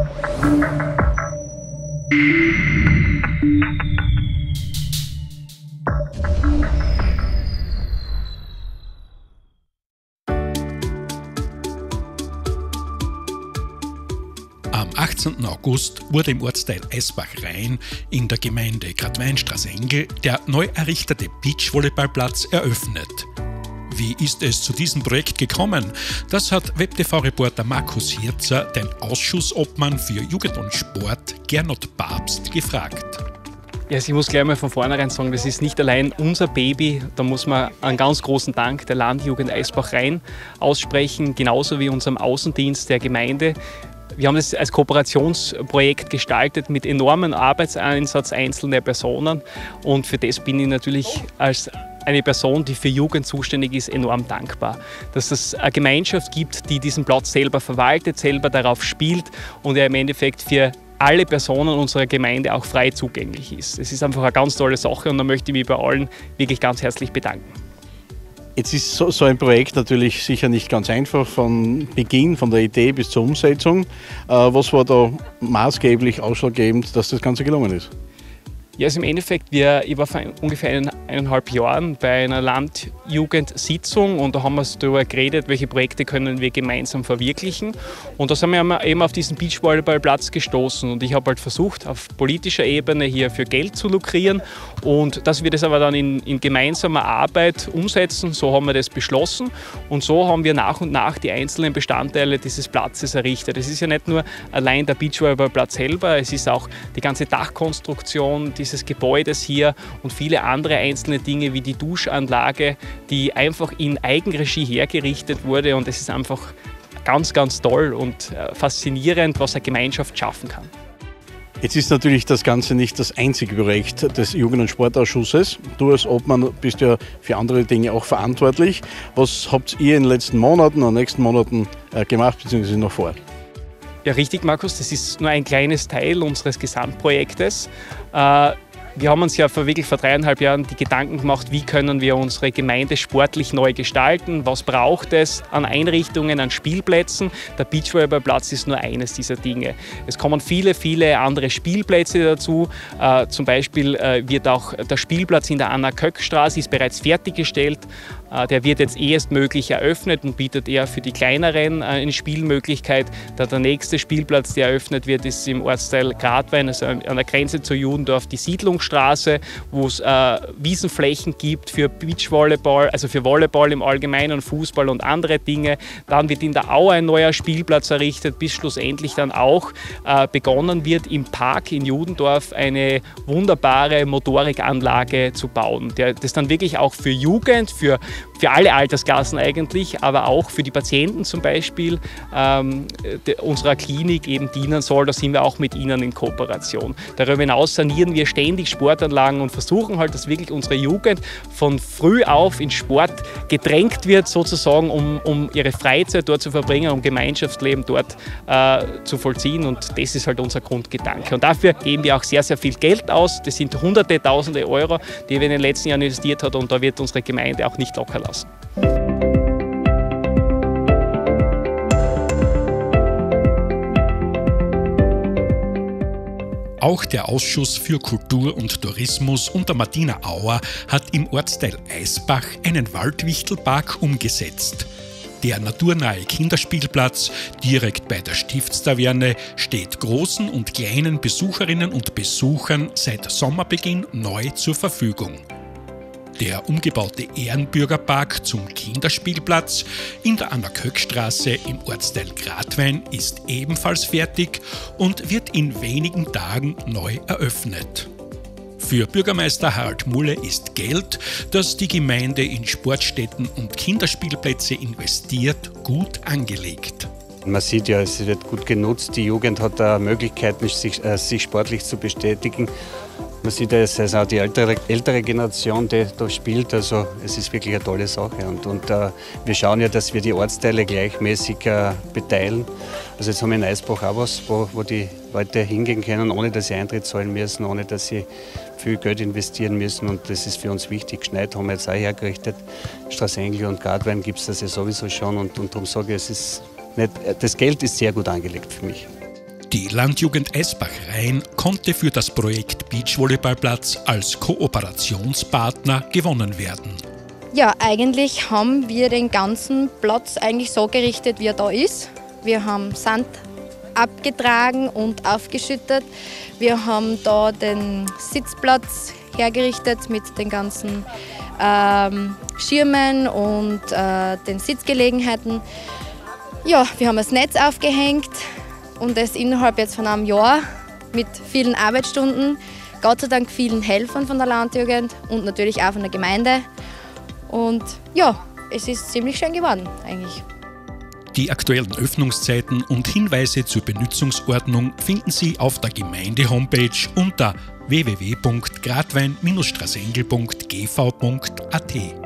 Am 18. August wurde im Ortsteil Eisbach-Rhein in der Gemeinde Gradwein-Straßengl der neu errichtete Beachvolleyballplatz eröffnet. Wie ist es zu diesem Projekt gekommen? Das hat WebTV-Reporter Markus Hirzer den Ausschussobmann für Jugend und Sport Gernot Papst gefragt. Ja, also ich muss gleich mal von vornherein sagen, das ist nicht allein unser Baby. Da muss man einen ganz großen Dank der Landjugend Eisbach-Rhein aussprechen, genauso wie unserem Außendienst der Gemeinde. Wir haben das als Kooperationsprojekt gestaltet mit enormem Arbeitseinsatz einzelner Personen und für das bin ich natürlich als eine Person, die für Jugend zuständig ist, enorm dankbar. Dass es eine Gemeinschaft gibt, die diesen Platz selber verwaltet, selber darauf spielt und er im Endeffekt für alle Personen unserer Gemeinde auch frei zugänglich ist. Es ist einfach eine ganz tolle Sache und da möchte ich mich bei allen wirklich ganz herzlich bedanken. Jetzt ist so ein Projekt natürlich sicher nicht ganz einfach, von Beginn, von der Idee bis zur Umsetzung. Was war da maßgeblich ausschlaggebend, dass das Ganze gelungen ist? Ja, also im Endeffekt, ich war vor ungefähr 1,5 Jahren bei einer Landjugendsitzung und da haben wir darüber geredet, welche Projekte können wir gemeinsam verwirklichen. Und da sind wir eben auf diesen Beachvolleyballplatz gestoßen und ich habe halt versucht, auf politischer Ebene hier für Geld zu lukrieren und dass wir das aber dann in gemeinsamer Arbeit umsetzen, so haben wir das beschlossen und so haben wir nach und nach die einzelnen Bestandteile dieses Platzes errichtet. Es ist ja nicht nur allein der Beachvolleyballplatz selber, es ist auch die ganze Dachkonstruktion dieses Gebäudes hier und viele andere einzelne Dinge wie die Duschanlage, die einfach in Eigenregie hergerichtet wurde und es ist einfach ganz, ganz toll und faszinierend, was eine Gemeinschaft schaffen kann. Jetzt ist natürlich das Ganze nicht das einzige Projekt des Jugend- und Sportausschusses. Du als Obmann bist ja für andere Dinge auch verantwortlich. Was habt ihr in den letzten Monaten und nächsten Monaten gemacht bzw. noch vor? Ja, richtig, Markus, das ist nur ein kleines Teil unseres Gesamtprojektes. Wir haben uns ja wirklich vor 3,5 Jahren die Gedanken gemacht, wie können wir unsere Gemeinde sportlich neu gestalten, was braucht es an Einrichtungen, an Spielplätzen. Der Beachvolleyballplatz ist nur eines dieser Dinge. Es kommen viele, viele andere Spielplätze dazu. Zum Beispiel wird auch der Spielplatz in der Anna-Köck-Straße ist bereits fertiggestellt. Der wird jetzt erstmöglich eröffnet und bietet eher für die Kleineren eine Spielmöglichkeit. Der nächste Spielplatz, der eröffnet wird, ist im Ortsteil Gradwein, also an der Grenze zu Judendorf, die Siedlungsstraße, wo es Wiesenflächen gibt für Beachvolleyball, also für Volleyball im Allgemeinen, Fußball und andere Dinge. Dann wird in der Au ein neuer Spielplatz errichtet, bis schlussendlich dann auch begonnen wird, im Park in Judendorf eine wunderbare Motorikanlage zu bauen. Das dann wirklich auch für Jugend, für alle Altersklassen eigentlich, aber auch für die Patienten zum Beispiel unserer Klinik eben dienen soll. Da sind wir auch mit ihnen in Kooperation. Darüber hinaus sanieren wir ständig Sportanlagen und versuchen halt, dass wirklich unsere Jugend von früh auf in Sport gedrängt wird, sozusagen, um ihre Freizeit dort zu verbringen, um Gemeinschaftsleben dort zu vollziehen. Und das ist halt unser Grundgedanke. Und dafür geben wir auch sehr, sehr viel Geld aus. Das sind Hunderte, Tausende Euro, die wir in den letzten Jahren investiert haben und da wird unsere Gemeinde auch nicht locker lassen. Auch der Ausschuss für Kultur und Tourismus unter Martina Auer hat im Ortsteil Eisbach einen Waldwichtelpark umgesetzt. Der naturnahe Kinderspielplatz direkt bei der Stiftstaverne steht großen und kleinen Besucherinnen und Besuchern seit Sommerbeginn neu zur Verfügung. Der umgebaute Ehrenbürgerpark zum Kinderspielplatz in der Anna-Köck-Straße im Ortsteil Gradwein ist ebenfalls fertig und wird in wenigen Tagen neu eröffnet. Für Bürgermeister Harald Mulle ist Geld, das die Gemeinde in Sportstätten und Kinderspielplätze investiert, gut angelegt. Man sieht ja, es wird gut genutzt. Die Jugend hat da Möglichkeiten, sich sportlich zu bestätigen. Man sieht ja, es ist auch die ältere Generation, die da spielt. Also es ist wirklich eine tolle Sache. Und wir schauen ja, dass wir die Ortsteile gleichmäßig beteilen. Also jetzt haben wir in Eisbach auch was, wo die Leute hingehen können, ohne dass sie Eintritt zahlen müssen, ohne dass sie viel Geld investieren müssen. Und das ist für uns wichtig. Schneid haben wir jetzt auch hergerichtet. Straßengl und Gradwein gibt es das ja sowieso schon. Und darum sage ich, das Geld ist sehr gut angelegt für mich. Die Landjugend Eisbach-Rhein konnte für das Projekt Beachvolleyballplatz als Kooperationspartner gewonnen werden. Ja, eigentlich haben wir den ganzen Platz eigentlich so gerichtet, wie er da ist. Wir haben Sand abgetragen und aufgeschüttet. Wir haben da den Sitzplatz hergerichtet mit den ganzen Schirmen und den Sitzgelegenheiten. Ja, wir haben das Netz aufgehängt und das innerhalb jetzt von einem Jahr mit vielen Arbeitsstunden, Gott sei Dank vielen Helfern von der Landjugend und natürlich auch von der Gemeinde. Und ja, es ist ziemlich schön geworden eigentlich. Die aktuellen Öffnungszeiten und Hinweise zur Benutzungsordnung finden Sie auf der Gemeinde-Homepage unter www.gradwein-straßengel.gv.at.